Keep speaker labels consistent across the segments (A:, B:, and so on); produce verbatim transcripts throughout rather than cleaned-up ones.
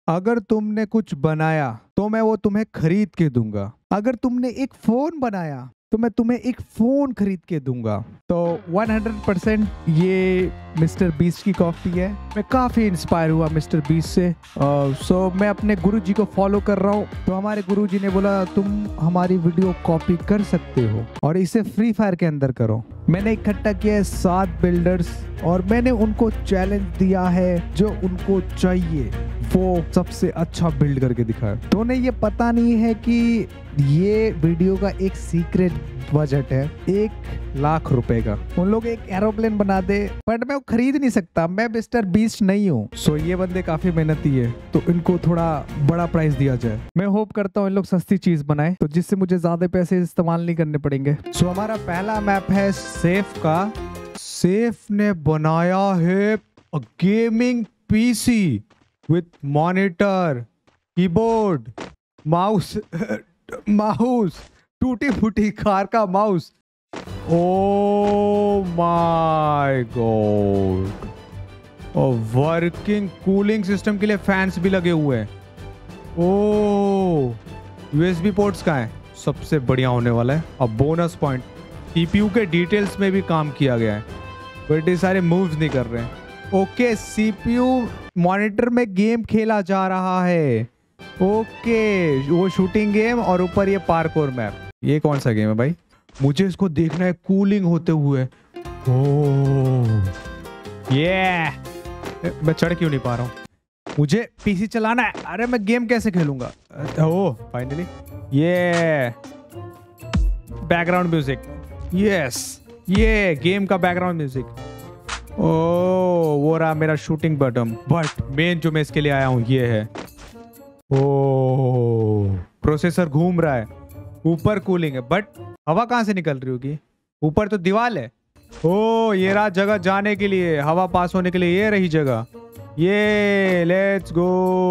A: अगर तुमने कुछ बनाया तो मैं वो तुम्हें खरीद के दूंगा। अगर तुमने एक फोन बनाया तो मैं तुम्हें एक फोन खरीद के दूंगा। तो सौ परसेंट ये मिस्टर बीस्ट की कॉफी है। मैं काफी इंस्पायर हुआ मिस्टर बीस्ट से। सो मैं अपने गुरुजी को फॉलो कर रहा हूँ। तो हमारे गुरुजी ने बोला तुम हमारी वीडियो कॉपी कर सकते हो और इसे फ्री फायर के अंदर करो। मैंने इकट्ठा किया है सात बिल्डर्स और मैंने उनको चैलेंज दिया है जो उनको चाहिए वो सबसे अच्छा बिल्ड करके दिखाया। तो उन्हें ये पता नहीं है कि ये वीडियो का एक सीक्रेट बजट है एक लाख रुपए का। उन लोग एक एरोप्लेन बना दे बट मैं वो खरीद नहीं सकता, मैं मिस्टर बीस्ट नहीं हूँ। सो ये बंदे काफी मेहनती है तो इनको थोड़ा बड़ा प्राइस दिया जाए। मैं होप करता हूँ इन लोग सस्ती चीज बनाए तो जिससे मुझे ज्यादा पैसे इस्तेमाल नहीं करने पड़ेंगे। सो हमारा पहला मैप है सेफ का। सेफ ने बनाया है gaming PC with monitor, keyboard, mouse mouse टूटी फूटी कार का माउस। Oh my god. और वर्किंग कूलिंग सिस्टम के लिए फैंस भी लगे हुए हैं। ओ यूएसबी पोर्ट्स का है, सबसे बढ़िया होने वाला है। अब बोनस पॉइंट सीपीयू के डिटेल्स में भी काम किया गया है बट ये सारे मूव्स नहीं कर रहे हैं। ओके सीपीयू मॉनिटर में गेम खेला जा रहा है। ओके वो शूटिंग गेम और ऊपर ये पार्कोर मैप। ये कौन सा गेम है भाई? मुझे इसको देखना है कूलिंग होते हुए। ओह ये मैं चढ़ क्यों नहीं पा रहा हूँ? मुझे पीसी चलाना है। अरे मैं गेम कैसे खेलूंगा? ओह फाइनली ये बैकग्राउंड म्यूजिक। यस ये गेम का बैकग्राउंड म्यूजिक। ओह वो रहा मेरा शूटिंग बटन। बट मेन जो मैं इसके लिए आया हूँ ये है। ओह प्रोसेसर घूम रहा है, ऊपर कूलिंग है बट हवा कहाँ से निकल रही होगी? ऊपर तो दीवार है। ओह ये रहा जगह जाने के लिए, हवा पास होने के लिए। ये रही जगह। ये लेट्स गो।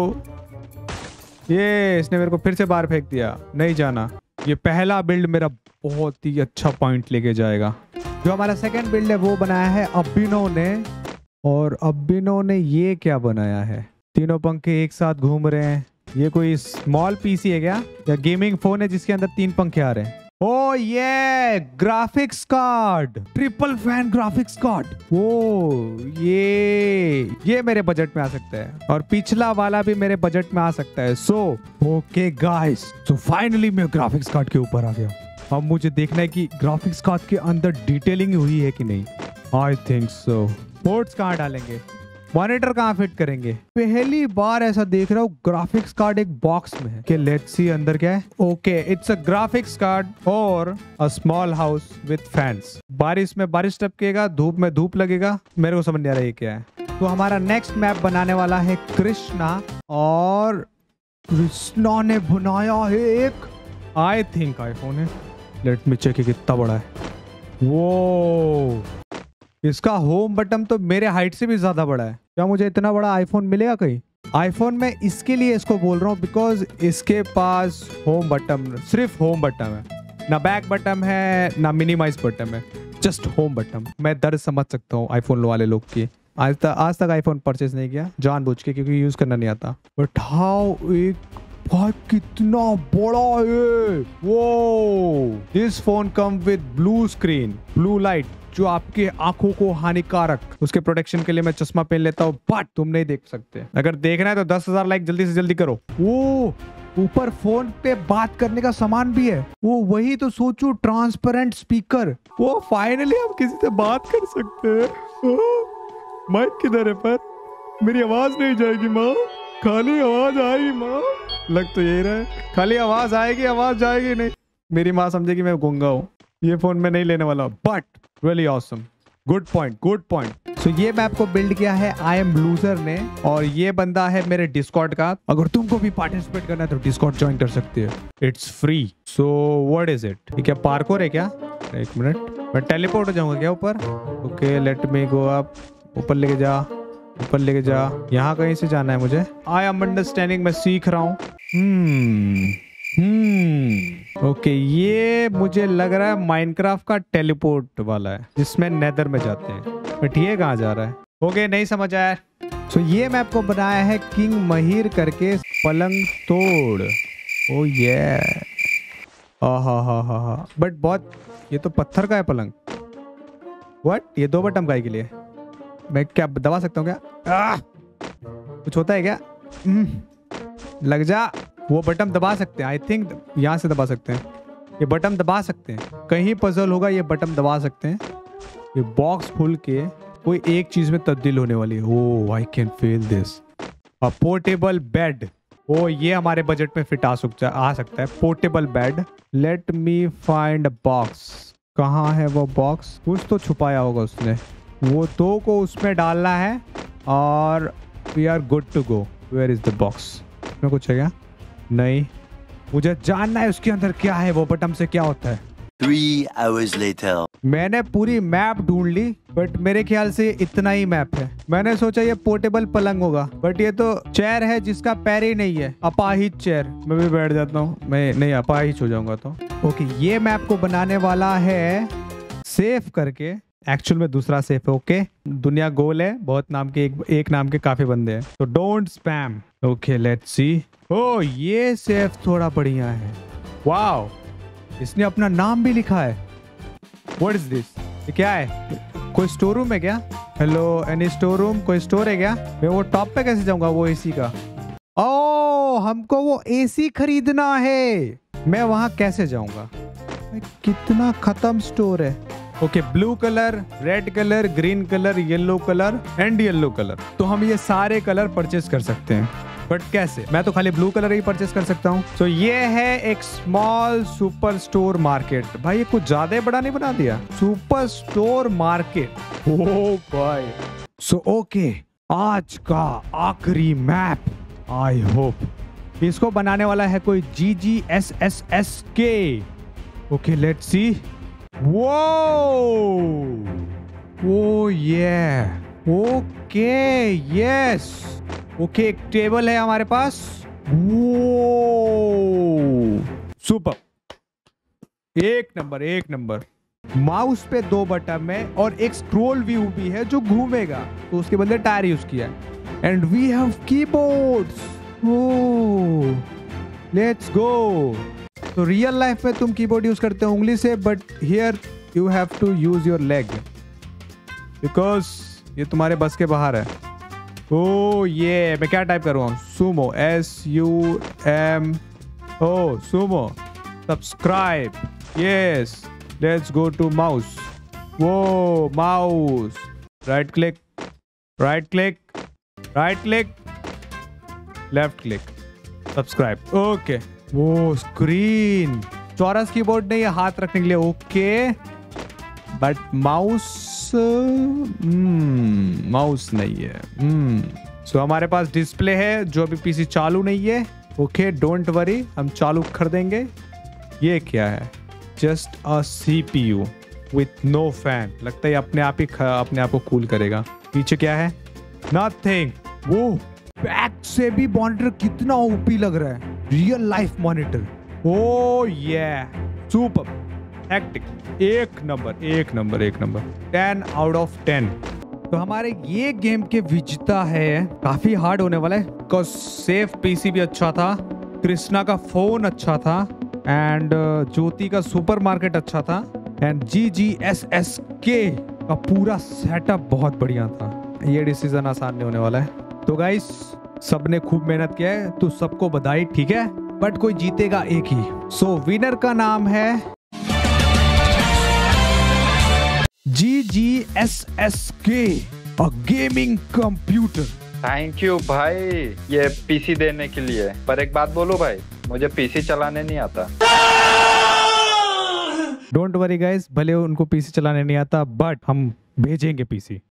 A: ये इसने मेरे को फिर से बाहर फेंक दिया, नहीं जाना। ये पहला बिल्ड मेरा बहुत ही अच्छा पॉइंट लेके जाएगा। जो हमारा सेकंड बिल्ड है वो बनाया है अभिनव ने। और अभिनव ने ये क्या बनाया है? तीनों पंखे एक साथ घूम रहे हैं। ये कोई स्मॉल पीसी है क्या या गेमिंग फोन है जिसके अंदर तीन पंखे आ रहे हैं? ओ ये graphics card, triple fan graphics card. Oh ये ये मेरे बजट में आ सकता है और पिछला वाला भी मेरे बजट में आ सकता है। So okay guys, so finally मैं ग्राफिक्स कार्ड के ऊपर आ गया। अब मुझे देखना है कि ग्राफिक्स कार्ड के अंदर डिटेलिंग हुई है कि नहीं। I think so. पोर्ट्स कहाँ डालेंगे? मॉनिटर कहाँ फिट करेंगे? पहली बार ऐसा देख रहा हूँ ग्राफिक्स कार्ड एक बॉक्स में है। कि लेट्स सी अंदर क्या है। Okay it's a graphics card और a small house with fans. बारिश में बारिश टपकेगा, धूप में धूप लगेगा। मेरे को समझ नहीं आ रहा ये क्या है। तो हमारा नेक्स्ट मैप बनाने वाला है कृष्णा। और कृष्णा ने बनाया है एक आई थिंक आईफोन है। लेट मी चेक कितना बड़ा है। वो इसका होम बटन तो मेरे हाइट से भी ज्यादा बड़ा है। क्या मुझे इतना बड़ा आईफोन मिलेगा कहीं? आईफोन में इसके लिए इसको बोल रहा हूँ बिकॉज इसके पास होम बटन, सिर्फ होम बटन है, ना बैक बटन है ना मिनिमाइज बटन है, जस्ट होम बटन। मैं दर्द समझ सकता हूँ आईफोन वाले लोग की। आज तक आज तक आईफोन परचेज नहीं किया जानबूझ के क्योंकि यूज करना नहीं आता। बट हाउ एक भाई कितना बड़ा है। वो this phone come with blue screen, blue light जो आपके आंखों को हानिकारक, उसके प्रोटेक्शन के लिए मैं चश्मा पहन लेता हूँ बट तुम नहीं देख सकते। अगर देखना है तो दस हजार लाइक जल्दी से जल्दी करो। वो ऊपर फोन पे बात करने का सामान भी है। वो वही तो सोचो, ट्रांसपेरेंट स्पीकर। वो फाइनली हम किसी से बात कर सकते हैं। माइक किधर है? पर मेरी आवाज नहीं जाएगी माँ, खाली आवाज आएगी माँ। लग तो यही रहा है, खाली आवाज आएगी आवाज जाएगी नहीं। मेरी माँ समझेगी मैं गूंगा हूँ। ये फोन में नहीं लेने वाला but really awesome. Good point good point. So ये मैप को बिल्ड किया है आई एम ब्लूजर ने और ये बंदा है मेरे डिस्कॉर्ड का। अगर तुमको भी पार्टिसिपेट करना है तो डिस्कॉर्ड ज्वाइन कर सकते हो, it's free. So what is it? क्या पार्कोर है क्या? एक मिनट, मैं टेलीपोर्ट हो जाऊंगा क्या ऊपर? Okay let me go up. ऊपर लेके जा, ऊपर लेके जा। यहाँ कहीं से जाना है मुझे। आई एम अंडरस्टैंडिंग, मैं सीख रहा हूँ। हम्म हम्म ओके ये मुझे लग रहा है माइनक्राफ्ट का टेलीपोर्ट वाला है जिसमें नेदर में जाते हैं। बट ये कहाँ जा रहा है? ओके नहीं समझ आया। सो so, ये मैप को बनाया है किंग महिर करके पलंग तोड़। ओ ये हा हा हा हा बट बहुत ये तो पत्थर का है पलंग। व्हाट ये दो बटन गाय के लिए मैं क्या दबा सकता हूँ क्या? आह! कुछ होता है क्या? लग जा। वो बटन दबा सकते हैं आई थिंक, यहाँ से दबा सकते हैं। ये बटन दबा सकते हैं, कहीं पजल होगा ये बटन दबा सकते हैं। ये बॉक्स खुल के कोई एक चीज में तब्दील होने वाली है। Oh I can feel this. A portable bed. Oh ये हमारे बजट में फिट आ सकता आ सकता है। Portable bed. Let me find a box. कहाँ है वो बॉक्स? कुछ तो छुपाया होगा उसने। वो दो को उसमें डालना है और we are good to go. Where is the box? इसमें कुछ है क्या? नहीं, मुझे जानना है उसके अंदर क्या है। वो बटन से क्या होता है?
B: Three hours later.
A: मैंने पूरी मैप ढूंढ ली बट मेरे ख्याल से इतना ही मैप है। मैंने सोचा ये पोर्टेबल पलंग होगा बट ये तो चेयर है जिसका पैर ही नहीं है। अपाहिज चेयर। मैं भी बैठ जाता हूँ। मैं नहीं अपाहिज हो जाऊंगा तो। ओके ये मैप को बनाने वाला है सेफ करके। एक्चुअल में दूसरा सेफ है। ओके दुनिया गोल है, बहुत नाम के एक, एक नाम के काफी बंदे हैं तो don't spam. Okay let's see. Oh ये सेफ थोड़ा बढ़िया है। वाओ इसने अपना नाम भी लिखा है। What is this? ये क्या है? कोई स्टोर रूम है क्या? Hello any store room? कोई स्टोर है क्या? मैं वो टॉप पे कैसे जाऊंगा वो एसी का? ओ हमको वो एसी खरीदना है। मैं वहां कैसे जाऊंगा? कितना खत्म स्टोर है। Okay blue colour, red colour, green colour, yellow colour and yellow colour. तो हम ये सारे कलर परचेस कर सकते हैं बट कैसे? मैं तो खाली ब्लू कलर ही परचेस कर सकता हूँ। तो so, ये है एक स्मॉल सुपर स्टोर मार्केट। भाई ये कुछ ज्यादा बड़ा नहीं बना दिया? Super store market. ओह भाई। सो ओके आज का आखिरी मैप। आई होप इसको बनाने वाला है कोई G G S S S K. Okay let's see. वो ओ ये ओके यस। ओके एक टेबल है हमारे पास। सुपर एक नंबर एक नंबर। माउस पे दो बटन में और एक स्क्रॉल व्यू भी है जो घूमेगा तो उसके बदले टायर यूज किया है। And we have keyboards. Oh let's go. तो रियल लाइफ में तुम कीबोर्ड यूज करते हो उंगली से but here you have to use your leg because ये तुम्हारे बस के बाहर है। ओ ये मैं क्या टाइप करूँ? Sumo S U M O sumo. Subscribe yes. Let's go to mouse. वो mouse right click right click right click left click subscribe. Okay वो स्क्रीन चौरस कीबोर्ड नहीं है हाथ रखने के लिए। ओके बट माउस माउस नहीं है। सो so, हमारे पास डिस्प्ले है जो अभी पीसी चालू नहीं है। ओके डोंट वरी हम चालू कर देंगे। ये क्या है? Just a CPU with no fan. लगता है अपने आप ही अपने आप को कूल करेगा। पीछे क्या है? नथिंग। वो बैक से भी मॉनिटर कितना ओपी लग रहा है। Real life monitor. ओ ये सुपर हेक्टिक। एक नंबर एक नंबर एक नंबर। Ten out of ten. तो हमारे ये गेम के विजेता है काफी हार्ड होने वाला है बिकॉज सेफ पीसी भी अच्छा था, कृष्णा का फोन अच्छा था एंड ज्योति का सुपरमार्केट अच्छा था and G G S S K का पूरा सेटअप बहुत बढ़िया था। ये डिसीजन आसान नहीं होने वाला है। तो गाइस सबने खूब मेहनत किया है तो सबको बधाई। ठीक है बट कोई जीतेगा एक ही। सो so, विनर का नाम है जी G S S K a gaming computer.
C: Thank you भाई ये पीसी देने के लिए। पर एक बात बोलो भाई मुझे पीसी चलाने नहीं आता।
A: डोंट वरी गाइस भले उनको पीसी चलाने नहीं आता बट हम भेजेंगे पीसी।